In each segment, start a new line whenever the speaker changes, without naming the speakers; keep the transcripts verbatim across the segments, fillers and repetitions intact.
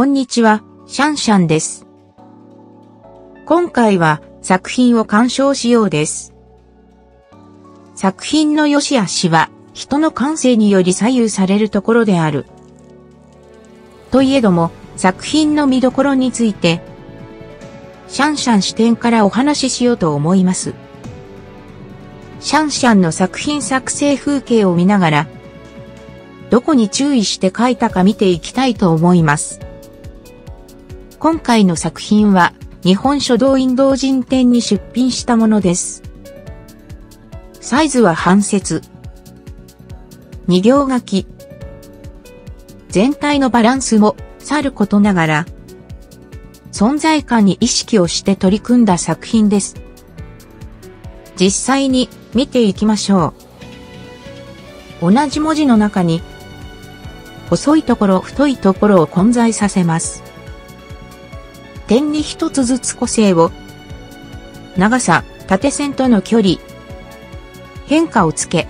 こんにちは、シャンシャンです。今回は作品を鑑賞しようです。作品の良し悪しは人の感性により左右されるところである。といえども作品の見どころについてシャンシャン視点からお話ししようと思います。シャンシャンの作品作成風景を見ながらどこに注意して描いたか見ていきたいと思います。今回の作品は日本書道院同人展に出品したものです。サイズは半節。二行書き。全体のバランスもさることながら存在感に意識をして取り組んだ作品です。実際に見ていきましょう。同じ文字の中に細いところ太いところを混在させます。点に一つずつ個性を長さ、縦線との距離、変化をつけ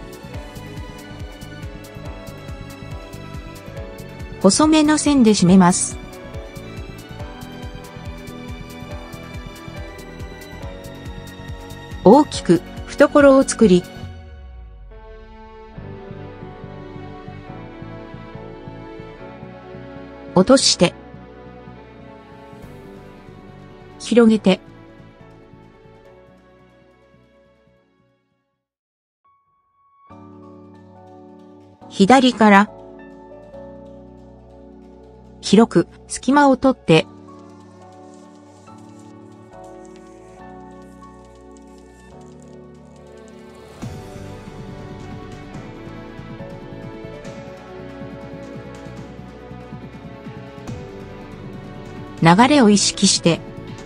細めの線で締めます。大きく懐を作り落として広げて左から広く隙間を取って流れを意識して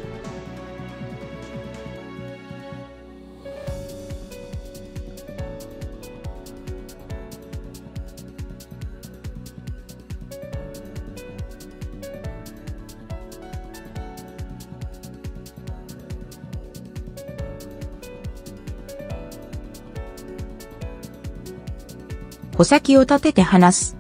穂先を立てて離す。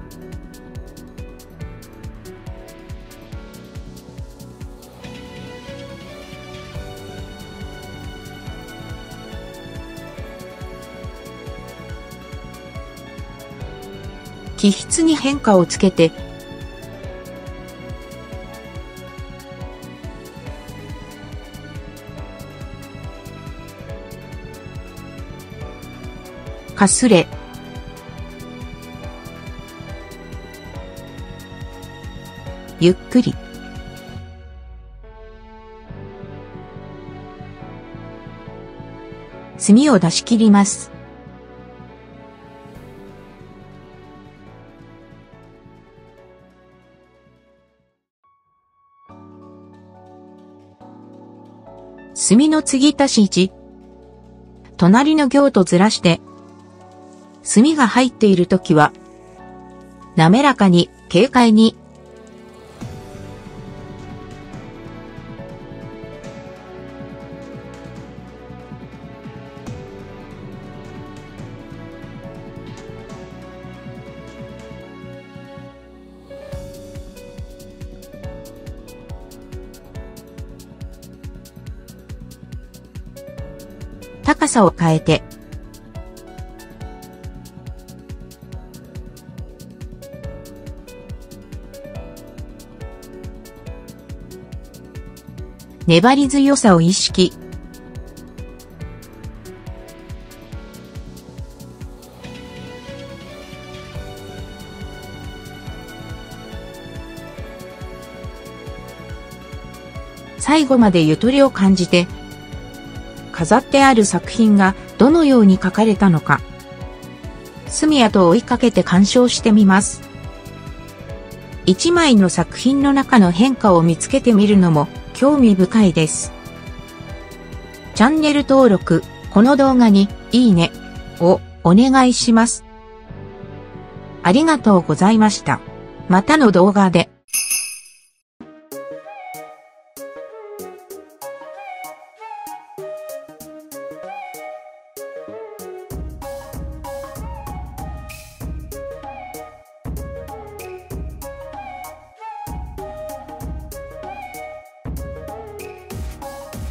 起筆に変化をつけてかすれゆっくり墨を出し切ります。墨の継ぎ足しいち。隣の行とずらして墨が入っているときは滑らかに軽快に高さを変えて粘り強さを意識最後までゆとりを感じて飾ってある作品がどのように描かれたのか墨跡を追いかけて鑑賞してみます。一枚の作品の中の変化を見つけてみるのも興味深いです。チャンネル登録、この動画にいいねをお願いします。ありがとうございました。またの動画で。